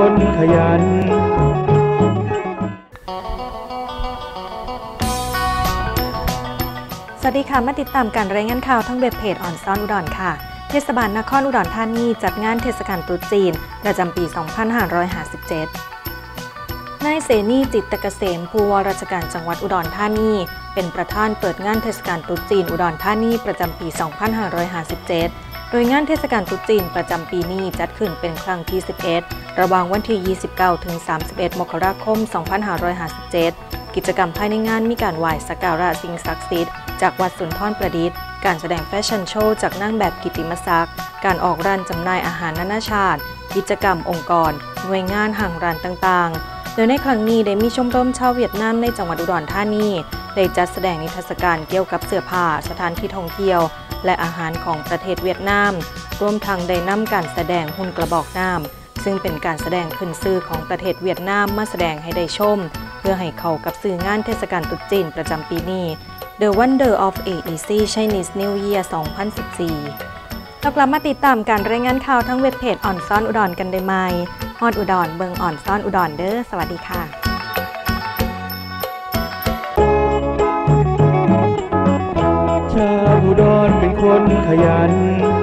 คนขยันสวัสดีค่ะมาติดตามการรายงานข่าวทั้งเว็บเพจออนซ่อนอุดรค่ะเทศบาลนครอุดรธานีจัดงานเทศกาลตรุษจีนประจำปี 2557 นายเสนีจิตตเกษมผู้ว่าราชการจังหวัดอุดรธานีเป็นประธานเปิดงานเทศกาลตรุษจีนอุดรธานีประจำปี 2557 โดยงานเทศกาลตรุษจีนประจำปีนี้จัดขึ้นเป็นครั้งที่ 11 ระหว่างวันที่ 29 ถึง 31 มกราคม 2557 กิจกรรมภายในงานมีการไหว้สักการะสิ่งศักดิ์สิทธิ์จากวัดสุนทรประดิษฐ์การแสดงแฟชั่นโชว์จากนางแบบกิตติมศักดิ์การออกร้านจำหน่ายอาหารนานาชาติกิจกรรมองค์กรหน่วยงานห่างร้านต่างๆโดยในครั้งนี้ได้มีชมรมชาวเวียดนามในจังหวัดอุดรธานีได้จัดแสดงนิทรรศการเกี่ยวกับเสื้อผ้าสถานที่ท่องเที่ยวและอาหารของประเทศเวียดนามรวมทั้งได้นำการแสดงหุ่นกระบอกน้ำซึ่งเป็นการแสดงขึ้นชื่อของประเทศเวียดนามมาแสดงให้ได้ชมเพื่อให้เข้ากับสื่องานเทศกาลตรุษจีนประจำปีนี้ The Wonder of AEC Chinese New Year 2014เรากลับมาติดตามการรายงานข่าวทั้งเว็บเพจอ่อนซ่อนอุดรกันได้ไหมฮอดอุดรเบิงอ่อนซ่อนอุดรเด้อสวัสดีค่ะชาวอุดรเป็นคนขยัน